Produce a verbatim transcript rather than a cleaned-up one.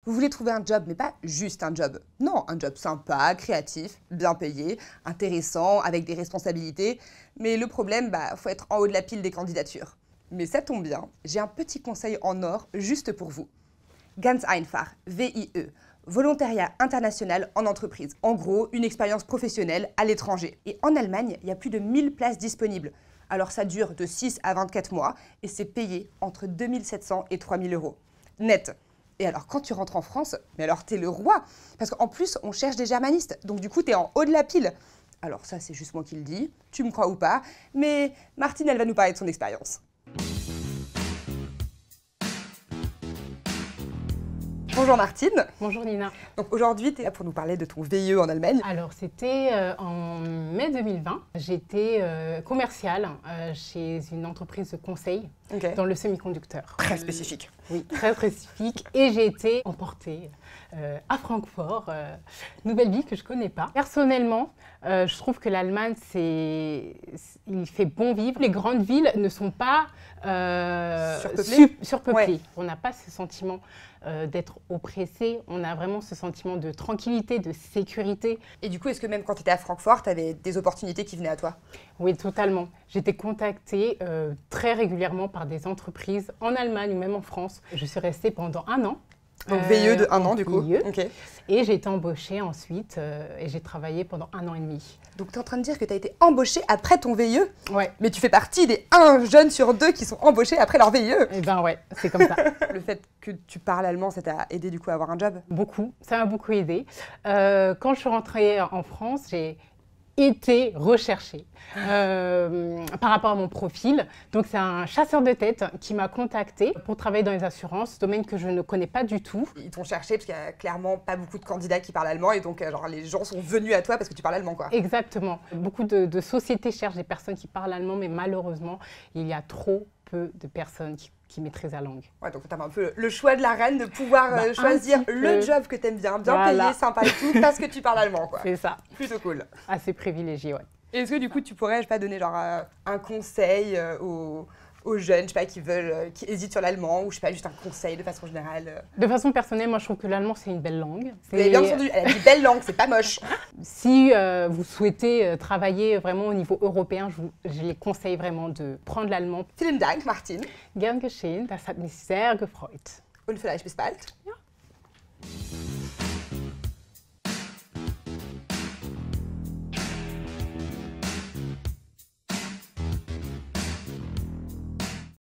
Vous voulez trouver un job, mais pas juste un job. Non, un job sympa, créatif, bien payé, intéressant, avec des responsabilités. Mais le problème, bah, faut être en haut de la pile des candidatures. Mais ça tombe bien, j'ai un petit conseil en or juste pour vous. Ganz einfach, V I E, volontariat international en entreprise. En gros, une expérience professionnelle à l'étranger. Et en Allemagne, il y a plus de mille places disponibles. Alors ça dure de six à vingt-quatre mois et c'est payé entre deux mille sept cents et trois mille euros. Net. Et alors, quand tu rentres en France, mais alors t'es le roi. Parce qu'en plus, on cherche des germanistes. Donc du coup, t'es en haut de la pile. Alors ça, c'est juste moi qui le dis. Tu me crois ou pas. Mais Martine, elle va nous parler de son expérience. Bonjour Martine. Bonjour Nina. Donc aujourd'hui, tu es là pour nous parler de ton V I E en Allemagne. Alors c'était euh, en mai deux mille vingt. J'étais euh, commerciale euh, chez une entreprise de conseil Okay. dans le semi-conducteur. Très spécifique. Euh, oui, très spécifique. Et j'ai été emportée euh, à Francfort, euh, nouvelle ville que je ne connais pas. Personnellement, euh, je trouve que l'Allemagne, c'est, il fait bon vivre. Les grandes villes ne sont pas euh, surpeuplées. surpeuplées. Ouais. On n'a pas ce sentiment euh, d'être oppressé. On a vraiment ce sentiment de tranquillité, de sécurité. Et du coup, est-ce que même quand tu étais à Francfort, tu avais des opportunités qui venaient à toi? Oui, totalement. J'étais contactée euh, très régulièrement par des entreprises en Allemagne ou même en France. Je suis restée pendant un an. Donc V I E de un euh, an du coup. V I E. Okay. Et j'ai été embauchée ensuite euh, et j'ai travaillé pendant un an et demi. Donc tu es en train de dire que tu as été embauchée après ton V I E? Ouais. Mais tu fais partie des un jeune sur deux qui sont embauchés après leur V I E. Eh ben ouais, c'est comme ça. Le fait que tu parles allemand, ça t'a aidé du coup à avoir un job? Beaucoup, ça m'a beaucoup aidé. Euh, quand je suis rentrée en France, j'ai été recherchée euh, par rapport à mon profil. Donc c'est un chasseur de tête qui m'a contactée pour travailler dans les assurances, domaine que je ne connais pas du tout. Ils t'ont cherché parce qu'il n'y a clairement pas beaucoup de candidats qui parlent allemand et donc euh, genre, les gens sont venus à toi parce que tu parles allemand quoi. Exactement. Beaucoup de, de sociétés cherchent des personnes qui parlent allemand, mais malheureusement, il y a trop peu de personnes qui, qui maîtrisent la langue. Ouais, donc tu as un peu le choix de la reine de pouvoir Bah, euh, choisir le peu. job que tu aimes bien, bien Voilà. payé, sympa et tout, parce que tu parles allemand quoi. C'est ça. Plutôt cool. Assez privilégié, ouais. Est-ce que du coup tu pourrais, je sais pas, donner genre euh, un conseil euh, aux, aux jeunes, je sais pas, qui veulent, euh, qui hésitent sur l'allemand ou je sais pas, juste un conseil de façon générale euh. De façon personnelle, moi je trouve que l'allemand c'est une belle langue. Vous avez bien entendu, elle a dit belle langue, c'est pas moche. Si euh, vous souhaitez euh, travailler vraiment au niveau européen, je, vous, je les conseille vraiment de prendre l'allemand. Vielen Dank, Martin. Gern geschehen, das hat mich sehr gefreut. Und vielleicht bis bald.